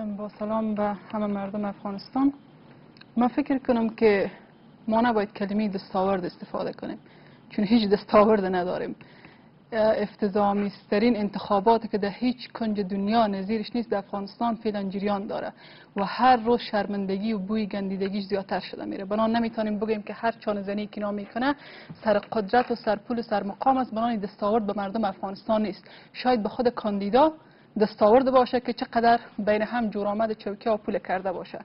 با سلام به همه مردم افغانستان. من فکر کنم که ما نباید کلمه دستاورد استفاده کنیم، چون هیچ دستاورد نداریم. افتضاح‌آمیزترین انتخاباتی که در هیچ کنج دنیا نظیرش نیست در افغانستان فعلا جریان داره و هر روز شرمندگی و بوی گندیدگیش زیادتر شده میره. بنان نمیتونیم بگیم که هر چانه زنی که اینا میکنه سر قدرت و سر پول و سر مقام است، بنان دستاورد به مردم افغانستان نیست. شاید به خود کاندیدا دستاورد باشه که چقدر بین هم جورآمد چوکیه و پول کرده باشه.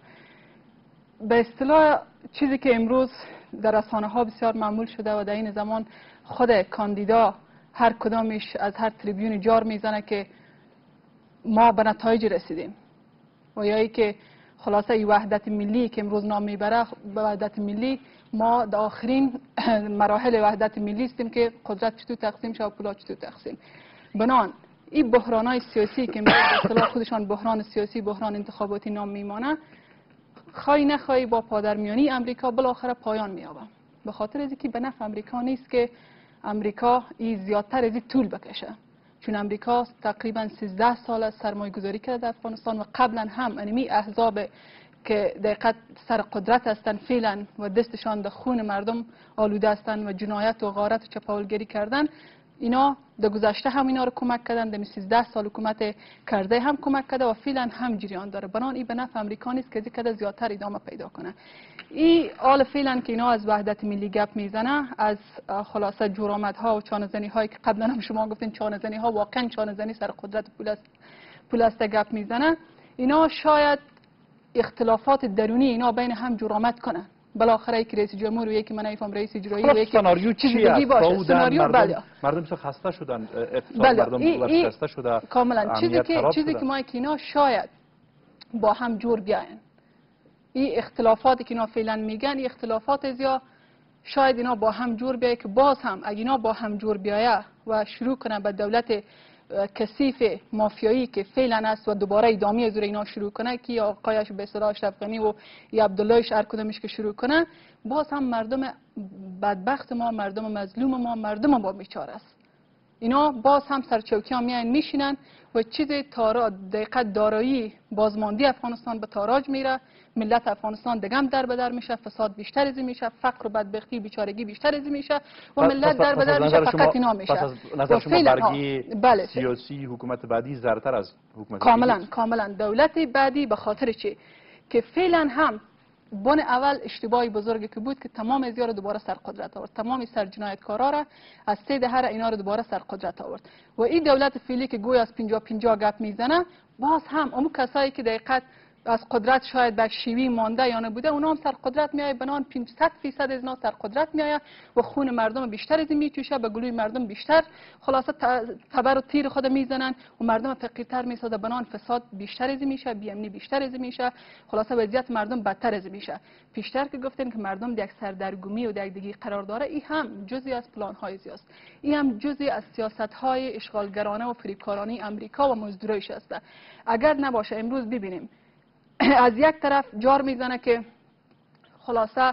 به اصطلاح چیزی که امروز در رسانه ها بسیار معمول شده و در این زمان خود کاندیدا هر کدامش از هر تریبیون جار میزنه که ما به نتایج رسیدیم و یا ای که خلاصه ای وحدت ملی که امروز نام میبره، به وحدت ملی ما در آخرین مراحل وحدت ملی هستیم که قدرت چطور تقسیم شه و پولا چطور تقسیم. بنان این بحرانای سیاسی که امروز به اصطلاح خودشان بحران سیاسی، بحران انتخاباتی نام میمانه، خواهی نخواهی با پادرمیانی امریکا بالاخره پایان مییابه. به خاطر از اینکه به نفع امریکا نیست که امریکا این زیادتر از این طول بکشه، چون امریکا تقریبا 13 سال از سرمایه گذاری کرده در افغانستان و قبلا هم انمی احزاب که دقیقاً سر قدرت هستند فعلا و دستشان در خون مردم آلوده هستند و جنایت و غارت و چپاولگری کردن، اینا در گذشته هم اینا رو کمک کردن، در 13 سال حکومت کرده هم کمک کرده و فعلا هم جریان داره. بنان این به نفع امریکا نیست که دیگه زیادتر ادامه پیدا کنه. این حال فعلا که اینا از وحدت ملی گپ میزنه، از خلاصه جرامت‌ها و چانه‌زنی هایی که قبلا هم شما گفتین چانه‌زنی ها واقعا چانه‌زنی سر قدرت پول است گپ میزنه، اینا شاید اختلافات درونی اینا بین هم جرامت کنه. بالاخره یک رئیس جمهور و یکی من نمیفهم رئیس اجرایی و یک سناریو چی است؟ باشه سناریو مردم خسته شدن، بله. مردم خسته شده کاملا چیزی که ما اینا شاید با هم جور بیاین. این اختلافاتی که اینا فعلا میگن، این اختلافات یا شاید اینا با هم جور بیایه که باز هم اگه اینا با هم جور بیایه و شروع کنه به دولت کثیف مافیایی که فعلا است و دوباره ادامه از اینا شروع کنه که یا آقایش به اصطلاح اشرف غنی و یا عبداللهش هر کدومش که شروع کنه، باز هم مردم بدبخت ما، مردم مظلوم ما، مردم ما بیچاره است. اینا باز هم سرچوکی ها میان میشینن و چیز دقیقت دارایی بازماندی افغانستان به تاراج میره، ملت افغانستان دگم در به در میشه، فساد بیشتر از میشه، فقر و بدبختی و بیچارگی بیشتر از میشه و ملت در به در میشه، فقط اینا میشه. پس از نظر شما برگی سیاسی حکومت بعدی زرتر از حکومت کاملا دولت بعدی به خاطر چی که فعلا هم بن اول اشتباهی بزرگی که بود که تمام ازیا رو دوباره سر قدرت آورد، تمام سر جنایتکارا را از سه دهر اینا رو دوباره سر قدرت آورد و این دولت فعلی که گویا از 50 گپ میزنه، باز هم اون کسایی که دقیقاً از قدرت شاید به شیوی مانده یا نبوده اونا هم سر قدرت میایه، بنان 500% از اینا سر قدرت میایه و خون مردم بیشتر از میچوشه، به گلوی مردم بیشتر خلاصه تبر و تیر خود میزنن و مردم فقیرتر میسازه، بنان فساد بیشتر از میشه، بی‌امنی بیشتر از میشه، خلاصه وضعیت مردم بدتر از میشه. پیشتر که گفتیم که مردم یک سردرگمی و یک دیگه قرار داره، این هم جزئی از پلان های زیاست، این هم جزئی از سیاست های اشغالگرانه و فریبکارانه امریکا و مزدورایش است. اگر نباشه امروز ببینیم از یک طرف جار میزنه که خلاصه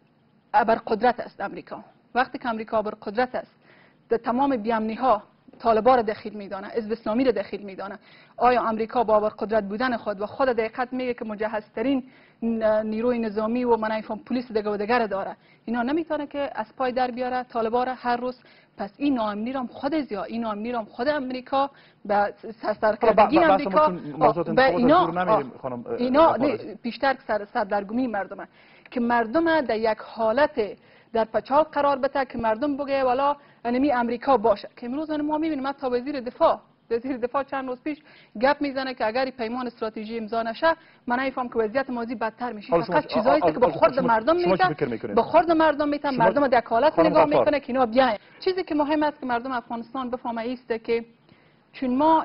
بر قدرت است امریکا. وقتی که امریکا بر قدرت است، در تمام بیامنی ها طالبان را دخیل میدانه، حزب اسلامی را دخیل میدانه. آیا امریکا با بر قدرت بودن خود و خود دقیقت میگه که مجهزترین نیروی نظامی و منایفم پلیس دیگه و دیگر داره، اینا نمیتونه که از پای در بیاره طالبان را هر روز؟ پس این ناامنی را خود زیا، این ناامنی را خود امریکا به سرکردگی امریکا به اینا بیشتر سردرگمی مردمه که مردم در یک حالت در پچال قرار بده که مردم بگه والا انمی امریکا باشه. که امروز ما میبینیم حتی وزیر دفاع چند روز پیش گپ میزنه که اگر پیمان استراتژی امضا نشه من نمیفهم که وضعیت ماضی بدتر میشه. فقط چیزایی که به خورد مردم میده، به خورد مردم میده، مردم در حالت نگاه میکنه که اینا بیاین. چیزی که مهم است که مردم افغانستان بفهمه است که چون ما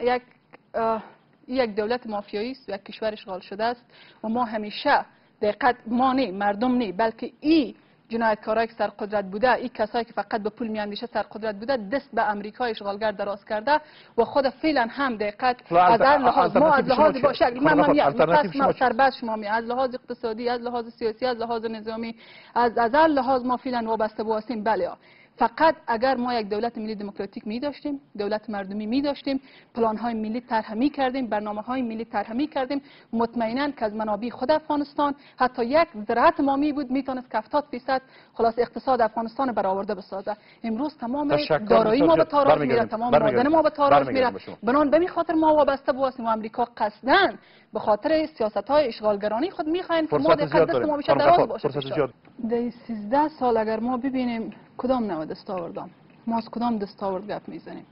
یک دولت مافیایی است، یک کشور اشغال شده است و ما همیشه دقیقاً ما نه مردم نه بلکه این جنایتکارایی که سر قدرت بوده، این کسایی که فقط به پول میاندیشه سر قدرت بوده، دست به امریکا اشغالگر دراز کرده و خود فعلا هم دقت از هر لحاظ ما از لحاظ باشه من سرباز شما می از لحاظ اقتصادی، از لحاظ سیاسی، از لحاظ نظامی، از هر لحاظ ما فعلا وابسته به واسیم. بله فقط اگر ما یک دولت ملی دموکراتیک می داشتیم، دولت مردمی می داشتیم، پلان های ملی طرح می کردیم، برنامه های ملی طرح می کردیم، مطمئنا که از منابع خود افغانستان حتی یک ذره ما می بود میتونست که 70% خلاص اقتصاد افغانستان برآورده بسازه. امروز تمام دارایی ما به تاراج میره، تمام معادن ما به تاراج میره. بنان به خاطر ما وابسته باشیم و امریکا قصداً به خاطر سیاست‌های اشغالگرانی خود می‌خواهند که ما دست ما بیشتر دراز باشه. در 13 سال اگر ما ببینیم کدام نوع دستاوردام، ما از کدام دستاورد گپ میزنیم؟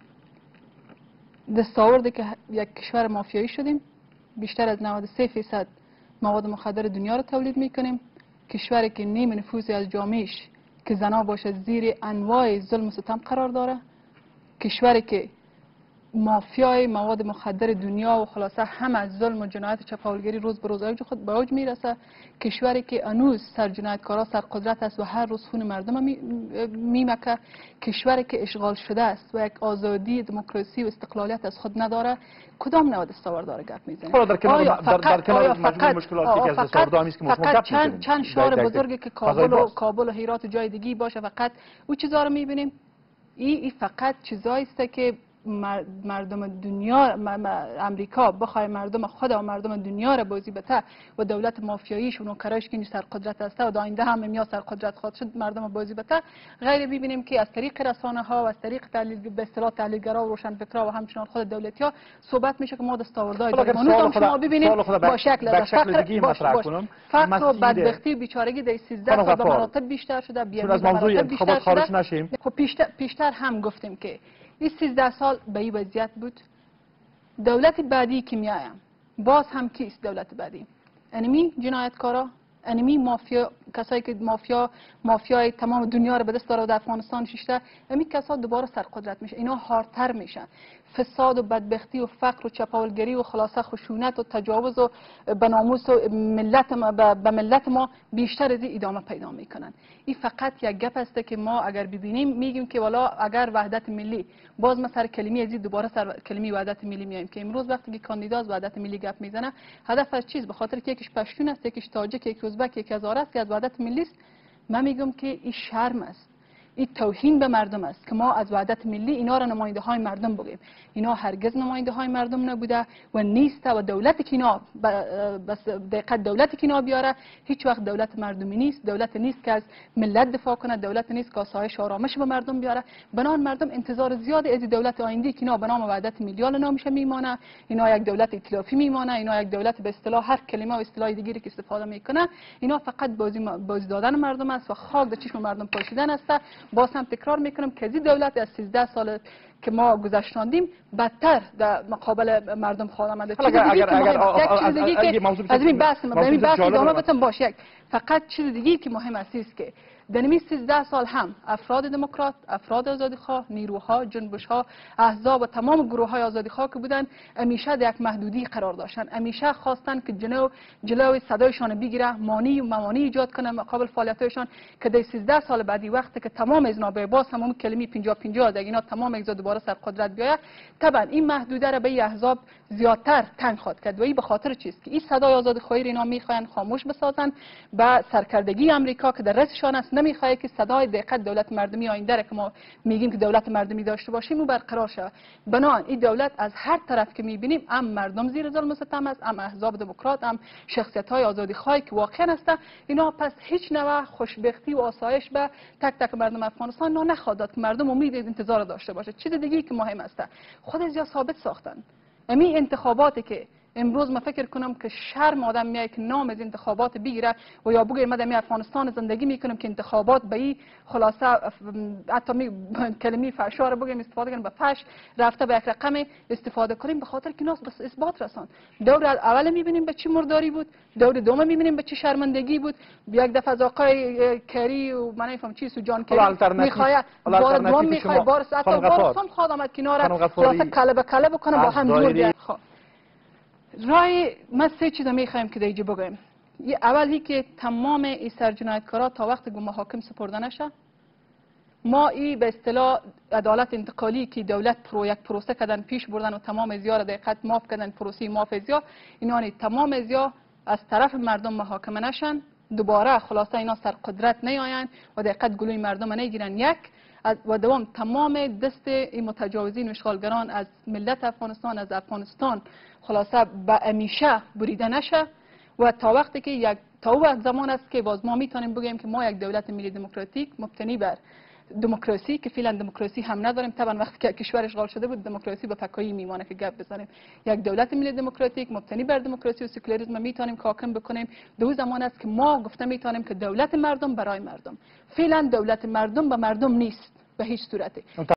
دستاوردی که یک کشور مافیایی شدیم، بیشتر از 93% مواد مخدر دنیا رو تولید میکنیم، کشوری که نیم نفوذی از جامعهش که زنا باشه زیر انواع ظلم و ستم قرار داره، کشوری که مافیای مواد مخدر دنیا و خلاصه هم از ظلم و جنایت چپاولگری روز به روز خود به اوج میرسه، کشوری که هنوز سرجنایتکارا سرقدرت است و هر روز خون مردم میمکه، کشوری که اشغال شده است و یک آزادی دموکراسی و استقلالیت از خود نداره، کدام نوع دستاورد داره گپ میزنه؟ در کنار مجموع مشکلاتی که از دستاورد همیست که فقط چند شهر بزرگی که کابل و هرات و جای دیگه باشه فقط او چیزا رو میبینیم. این فقط چیزایی است که مردم دنیا امریکا بخوای مردم خود و مردم دنیا را بازی بته و دولت مافیاییش و نوکرایش که سر قدرت است و آینده هم میا سر قدرت خواهد شد مردم بازی بته، غیر ببینیم که از طریق رسانه ها و از طریق تحلیل به اصطلاح تحلیلگرا و روشنفکرا و همچنان خود دولتی ها صحبت میشه که ما دستاوردهای داریم. هنوز شما ببینید با شکل فقر و بدبختی و بیچارگی در 13 سال به مراتب بیشتر شده، بیشتر خارج نشیم. خب پیشتر هم گفتیم که این 13 سال به این وضعیت بود. دولت بعدی که میایم باز هم کیست دولت بعدی؟ انمی جنایتکارا، انمی مافیا، کسایی که مافیای تمام دنیا رو به دست داره و در افغانستان شیشته، امی کسا دوباره سرقدرت میشه، اینا هارتر میشن. فساد و بدبختی و فقر و چپاولگری و خلاصه خشونت و تجاوز و به ناموس و ملت ما بیشتر از این ادامه پیدا میکنن. این فقط یک گپ است که ما اگر ببینیم میگیم که والا اگر وحدت ملی، باز ما سر کلمه ازی دوباره سر کلمه وحدت ملی میایم که امروز وقتی که کاندیدا از وحدت ملی گپ میزنه هدف از چیز؟ به خاطر که یکیش پشتون است، یکیش تاجیک، یکیش ازبک، یکی هزاره است که از وحدت ملی است. من میگم که این شرم است، این توهین به مردم است که ما از وحدت ملی اینا را نماینده های مردم بگیم. اینا هرگز نماینده های مردم نبوده و نیست و دولتی که اینا بس دقیقاً دولتی که اینا بیاره هیچ وقت دولت مردمی نیست، دولت نیست که از ملت دفاع کنه، دولت نیست که آسایش و آرامش به مردم بیاره. بنان مردم انتظار زیاد از دولت آینده که اینا به نام وحدت ملی نامیشه میمانه، اینا یک دولت ائتلافی میمانه، اینا یک دولت به اصطلاح هر کلمه و اصطلاح دیگری که استفاده میکنه، اینا فقط بازی دادن مردم است و خاک در چشم مردم پاشیدن است. باز هم تکرار میکنم که از این دولت از 13 سال که ما گذشتاندیم بدتر در مقابل مردم خواهد آمده. چیز دیگه که از این بحث ادامه بدم باشه، فقط چیز دیگه که مهم است که در این 13 سال هم افراد دموکرات، افراد آزادیخواه، نیروها، جنبش‌ها، احزاب و تمام گروه‌های آزادیخواه که بودن همیشه در یک محدودی قرار داشتن، همیشه خواستن که جلوی صدایشان بگیره، مانع و موانع ایجاد کنه مقابل فعالیت‌هایشان که در 13 سال بعدی وقتی که تمام از اینا باز همون کلمه 50 در اینا تمام اینا دوباره سر قدرت بیاید، طبعا این محدوده را به احزاب زیادتر تنگ خواهد کرد و این به خاطر چیست که این صدای آزادیخواهی اینا میخواین خاموش بسازن به سرکردگی آمریکا که در رأسشان است، نمیخواد که صدای دقیقاً دولت مردمی آینده را که ما میگیم که دولت مردمی داشته باشیم و برقرار شود. بنابراین این دولت از هر طرف که میبینیم هم مردم زیر ظلم و ستم است، هم احزاب دموکرات، هم شخصیت‌های آزادیخواه که واقعا هستند، اینا پس هیچ نوع خوشبختی و آسایش به تک تک مردم افغانستان نخواهد داد که مردم امید انتظار داشته باشه. چیز دیگه که مهم است خود از ثابت ساختن امی انتخاباتی که امروز ما فکر کنم که شرم آدم میاد که نام از انتخابات بگیره و یا بگه ما در افغانستان زندگی میکنم که انتخابات به این خلاصه حتی کلمه فحشا رو بگیم استفاده کنیم به فحش رفته به یک رقم استفاده کنیم به خاطر که ناس بس اثبات رسان. دور اول میبینیم به چی مرداری بود، دور دوم میبینیم به چی شرمندگی بود. یک دفعه از آقای کری و من نمیفهم چی سوجان کری میخواد بار دوم میخواد بار ساعت و بار سوم خواهد آمد کنار خلاصه کله به کله بکنه با هم دور بیاد. رای ما سه چیز میخوایم که دیگه بگیم. اولی که تمام این سرجنایتکارا تا وقت که محاکم سپرده نشه، ما این به اصطلاح عدالت انتقالی که دولت یک پروسه کردن پیش بردن و تمام ازیا را دقیقاً معاف کردن، پروسه معاف ازیا، اینا تمام ازیا از طرف مردم محاکمه نشن، دوباره خلاصه اینا سر قدرت نیاین و دقیقاً گلوی مردم نگیرن. یک و دوم تمام دست این متجاوزین و اشغالگران از ملت افغانستان، از افغانستان خلاصه به همیشه بریده نشه و تا وقتی که تا وقت زمان است که باز ما میتونیم بگیم که ما یک دولت ملی دموکراتیک مبتنی بر دموکراسی که فعلا دموکراسی هم نداریم. طبعا وقتی که کشور اشغال شده بود دموکراسی به پکایی میمانه که گپ بزنیم. یک دولت ملی دموکراتیک مبتنی بر دموکراسی و سکولاریسم میتونیم حاکم بکنیم. دو زمان است که ما گفته میتونیم که دولت مردم برای مردم. فعلا دولت مردم به مردم نیست به هیچ صورتی.